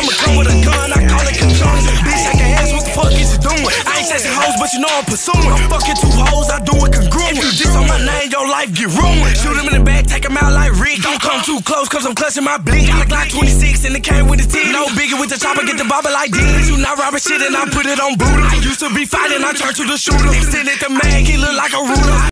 I'ma come with a gun, I call it conjunction. Bitch, I can ask what the fuck is you doing? I ain't chasing hoes, but you know I'm pursuing. I'm fucking two hoes, I do it congruent. If you diss on my name, your life get ruined. Shoot him in the back, take him out like Rick. Don't come too close, cause I'm clutching my blick. Got a Glock 26 and it came with the T. No biggie with the chopper, get the bobber like this. You not robbing shit and I put it on Buddha. I used to be fighting, I turned to the shooter. Extended the mag, he look like a ruler.